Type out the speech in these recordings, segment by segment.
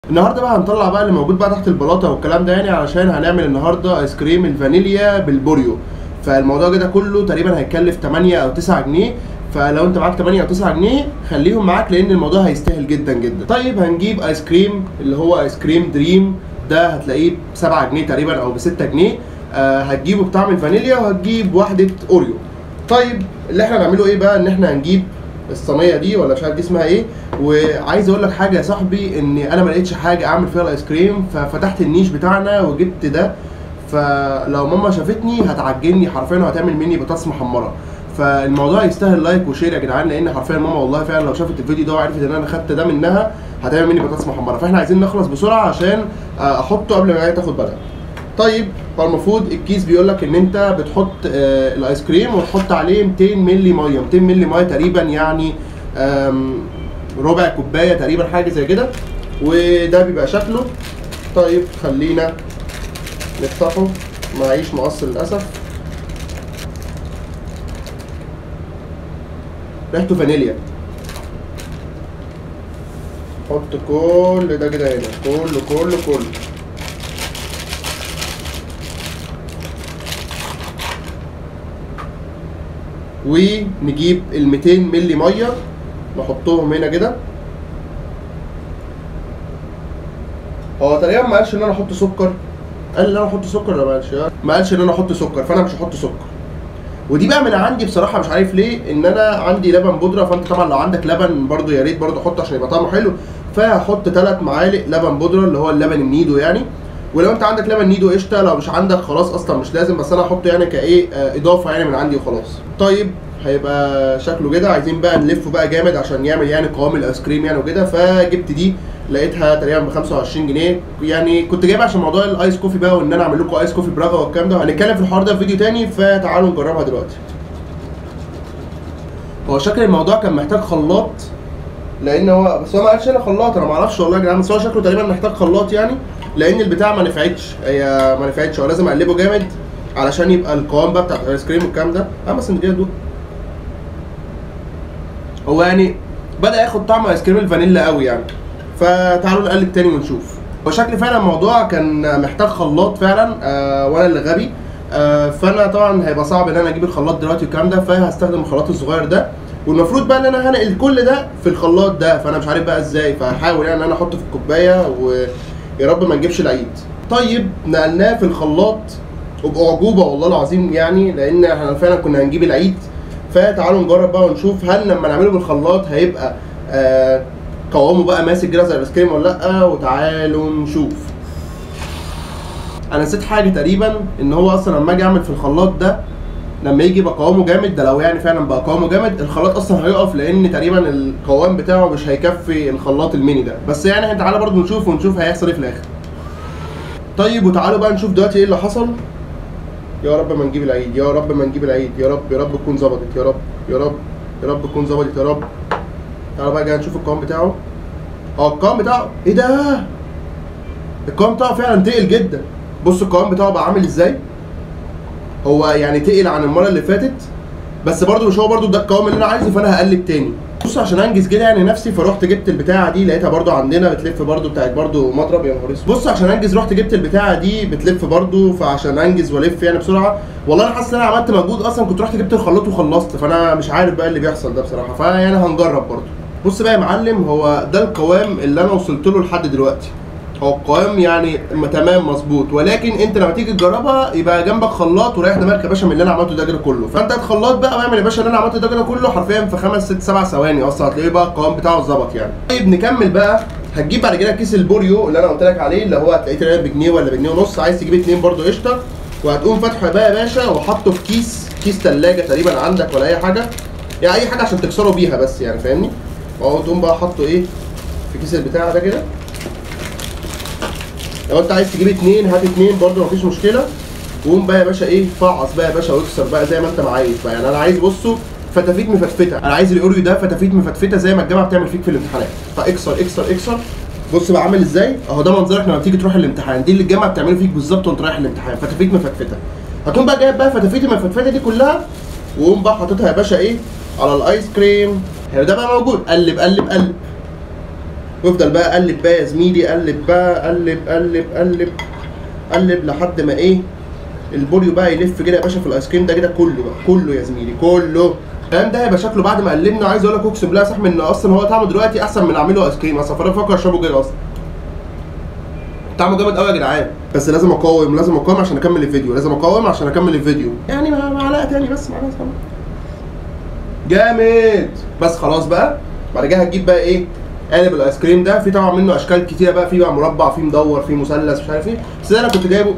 النهارده بقى هنطلع بقى اللي موجود بقى تحت البلاطه والكلام ده، يعني علشان هنعمل النهارده ايس كريم الفانيليا بالبوريو. فالموضوع كده كله تقريبا هيكلف 8 او 9 جنيه، فلو انت معاك 8 او 9 جنيه خليهم معاك لان الموضوع هيستاهل جدا جدا. طيب هنجيب ايس كريم اللي هو ايس كريم دريم، ده هتلاقيه ب 7 جنيه تقريبا او ب 6 جنيه. هتجيبه بطعم الفانيليا وهتجيب واحده اوريو. طيب اللي احنا هنعمله ايه بقى؟ ان احنا هنجيب الصينيه دي ولا مش عارف دي اسمها ايه. وعايز اقول لك حاجه يا صاحبي، ان انا ما لقيتش حاجه اعمل فيها الايس كريم، ففتحت النيش بتاعنا وجبت ده. فلو ماما شافتني هتعجني حرفيا وهتعمل مني بطاطس محمره. فالموضوع يستاهل لايك وشير يا جدعان، لان حرفيا ماما والله فعلا لو شافت الفيديو ده وعرفت ان انا خدت ده منها هتعمل مني بطاطس محمره. فاحنا عايزين نخلص بسرعه عشان احطه قبل ما هي تاخد بالها. طيب هو المفروض الكيس بيقول لك ان انت بتحط الايس كريم وتحط عليه 200 مللي ميه، 200 مللي ميه تقريبا، يعني ربع كوبايه تقريبا، حاجه زي كده. وده بيبقى شكله. طيب خلينا نفتحه، معيش مقص للاسف. ريحته فانيليا. حط كل ده كده هنا، كله ونجيب ال 200 مللي ميه نحطهم هنا كده. هو تقريبا ما قالش ان انا احط سكر، قال ان انا احط سكر ولا ما قالش؟ ما قالش ان انا احط سكر، فانا مش هحط سكر. ودي بقى من عندي بصراحه مش عارف ليه، ان انا عندي لبن بودره، فانت طبعا لو عندك لبن برده يا ريت برده حط عشان يبقى طعمه حلو. فهحط 3 معالق لبن بودره اللي هو اللبن النيدو يعني. ولو انت عندك لبن نيدو قشطه، لو مش عندك خلاص اصلا مش لازم، بس انا هحطه يعني كايه اضافه يعني من عندي وخلاص. طيب هيبقى شكله كده. عايزين بقى نلفه بقى جامد عشان يعمل يعني قوام الايس كريم يعني وكده. فجبت دي لقيتها تقريبا ب 25 جنيه، يعني كنت جايبها عشان موضوع الايس كوفي بقى، وان انا اعمل لكم ايس كوفي براغا والكلام ده. هنتكلم في الحوار ده في فيديو تاني، فتعالوا نجربها دلوقتي. هو شكل الموضوع كان محتاج خلاط، لان هو بس هو ما قالش هنا خلاط، انا ما اعرفش والله يا جدعان، بس هو شكله تقريبا محتاج خلاط يعني، لان البتاع ما نفعتش. هي ما نفعتش، هو لازم اقلبه جامد علشان يبقى القوام بقى بتاع الايس كريم والكلام ده. بس انت كده دوق، هو يعني بدا ياخد طعم ايس كريم الفانيلا قوي يعني. فتعالوا نقلب تاني ونشوف. هو شكل فعلا الموضوع كان محتاج خلاط فعلا، وانا اللي غبي. فانا طبعا هيبقى صعب ان انا اجيب الخلاط دلوقتي والكلام ده، فهستخدم الخلاط الصغير ده. والمفروض بقى ان انا هنقل كل ده في الخلاط ده، فانا مش عارف بقى ازاي، فهحاول يعني ان انا احطه في الكوبايه ويا رب ما نجيبش العيد. طيب نقلناه في الخلاط وبأعجوبه والله العظيم يعني، لان احنا فعلا كنا هنجيب العيد. فتعالوا نجرب بقى ونشوف هل لما نعمله بالخلاط هيبقى قوامه بقى ماسك كده زي الايس كريم ولا لا. وتعالوا نشوف. انا نسيت حاجه تقريبا، ان هو اصلا لما اجي اعمل في الخلاط ده لما يجي يبقى قوامه جامد، ده لو يعني فعلا بقى قوامه جامد الخلاط اصلا هيقف، لان تقريبا القوام بتاعه مش هيكفي الخلاط الميني ده. بس يعني تعالى برضو نشوف هيحصل ايه في الاخر. طيب وتعالوا بقى نشوف دلوقتي ايه اللي حصل. يا رب ما نجيب العيد، يا رب ما نجيب العيد، يا رب تكون ظبطت، يا رب تكون ظبطت يا رب. تعالوا بقى نشوف القوام بتاعه. القوام بتاعه ايه ده؟ القوام بتاعه فعلا تقل جدا. بص القوام بتاعه بقى عامل ازاي. هو يعني تقل عن المره اللي فاتت، بس برده مش هو برده ده القوام اللي انا عايزه، فانا هقلب تاني. بص عشان انجز كده يعني نفسي، فرحت جبت البتاعه دي، لقيتها برده عندنا بتلف برده بتاعت برده مضرب. يا نهار اسود. بص عشان انجز رحت جبت البتاعه دي بتلف برده، فعشان انجز والف يعني بسرعه. والله انا حاسس ان انا عملت مجهود اصلا، كنت رحت جبت الخلاط وخلصت، فانا مش عارف بقى اللي بيحصل ده بصراحه، فيعني هنجرب برده. بص بقى يا معلم، هو ده القوام اللي انا وصلت له لحد دلوقتي. هو القوام يعني تمام مظبوط، ولكن انت لما تيجي تجربها يبقى جنبك خلاط وريح دماغك يا باشا من اللي انا عملته ده كده كله. فانت الخلاط بقى واعمل يا باشا اللي انا عملته ده كده كله حرفيا في 5 6 7 ثواني اصلا هتلاقيه بقى القوام بتاعه اتظبط يعني. طيب نكمل بقى. هتجيب بعد كده كيس البوريو اللي انا قلت لك عليه، اللي هو هتلاقيه تقريبا بجنيه ولا بجنيه ونص، عايز تجيب 2 برده قشطه. وهتقوم فاتحه بقى يا باشا وحطه في كيس ثلاجه تقريبا عندك ولا اي حاجه، يعني اي حاجه عشان تكسره بيها بس يعني فاهمني. وهو تقوم بقى حاطه ايه في كيس البتاع ده كده. لو انت عايز تجيب 2 هات 2 برده مفيش مشكله. وقوم بقى يا باشا ايه فعص بقى يا باشا واكسر بقى زي ما انت ما عايز بقى. يعني انا عايز بصوا فتافيت مفتفته، انا عايز الاوريو ده فتافيت مفتفته زي ما الجامعه بتعمل فيك في الامتحانات. فاكسر اكسر اكسر. بص بقى عامل ازاي اهو، ده منظرك لما تيجي تروح الامتحان، دي اللي الجامعه بتعمله فيك بالظبط وانت رايح الامتحان، فتافيت مفتفته. هتقوم بقى جايب بقى فتافيت المفتفته دي كلها، وقوم بقى حاططها يا باشا ايه على الايس كريم. ده بقى موجود، قلب قلب قلب. وافضل بقى قلب بقى يا زميلي، قلب بقى، قلب قلب قلب قلب لحد ما ايه البوريو بقى يلف كده يا باشا في الايس كريم ده كده كله بقى، كله يا زميلي كله. الكلام ده هيبقى شكله بعد ما قلبنا. عايز اقول لك اقسم بالله يا صاحبي ان اصلا هو طعمه دلوقتي احسن من اعمله ايس كريم اصلا، فانا بفكر اشربه كده اصلا. طعمه جامد قوي يا جدعان، بس لازم اقاوم، لازم اقاوم عشان اكمل الفيديو، لازم اقاوم عشان اكمل الفيديو، يعني معلقه تاني بس، معلقه تاني. جامد. بس خلاص بقى، بعد كده هتجيب بقى ايه قالب الايس كريم ده. في طبعا منه اشكال كتيره بقى، في بقى مربع، في مدور، في مثلث، مش عارف ايه، بس ده انا كنت جايبه.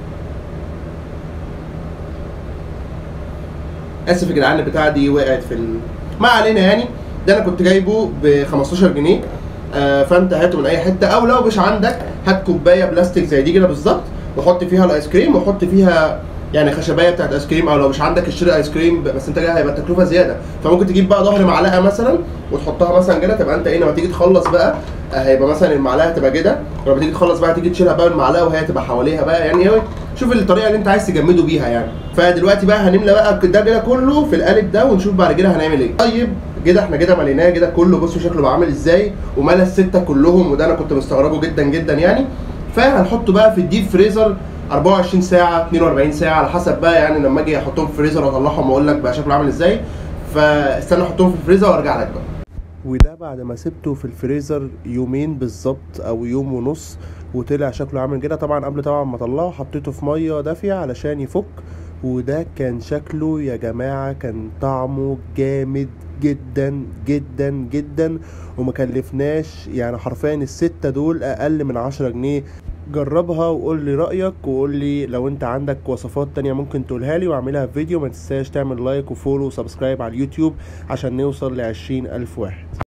اسف يا جدعان البتاعه دي وقعت في ما علينا يعني. ده انا كنت جايبه ب 15 جنيه. فانت هاته من اي حته، او لو مش عندك هات كوبايه بلاستيك زي دي كده بالظبط، وحط فيها الايس كريم، وحط فيها يعني خشبايه بتاعت ايس كريم، او لو مش عندك اشتري ايس كريم، بس انت كده هيبقى التكلفه زياده. فممكن تجيب بقى ظهر معلقه مثلا وتحطها مثلا كده، تبقى انت ايه لما تيجي تخلص بقى هيبقى مثلا المعلقه تبقى كده، ولما تيجي تخلص بقى تيجي تشيلها بقى المعلقه وهي تبقى حواليها بقى، يعني ايه شوف الطريقه اللي انت عايز تجمده بيها يعني. فدلوقتي بقى هنملى بقى ده كده كله في القالب ده، ونشوف بعد كده هنعمل ايه. طيب كده احنا كده مليناه كده كله، بصوا شكله بقى عامل ازاي، وملى السته كلهم، وده انا كنت مستغربه جدا جدا يعني. فهنحطه بقى في الديب فريزر 24 ساعه 42 ساعه على حسب بقى، يعني لما اجي احطهم في الفريزر واطلعهم واقول لك بقى شكله عامل ازاي. فاستنى احطهم في الفريزر وارجع لك بقى. وده بعد ما سبته في الفريزر يومين بالظبط او يوم ونص، وطلع شكله عامل كده. طبعا قبل طبعا ما اطلعه حطيته في ميه دافيه علشان يفك، وده كان شكله يا جماعه، كان طعمه جامد جدا جدا جدا، وما كلفناش يعني حرفيا الستة دول اقل من 10 جنيه. جربها وقول لي رأيك، وقول لي لو انت عندك وصفات تانية ممكن تقولها لي واعملها في فيديو. ما تنساش تعمل لايك وفولو وسبسكرايب على اليوتيوب عشان نوصل ل20,000 واحد.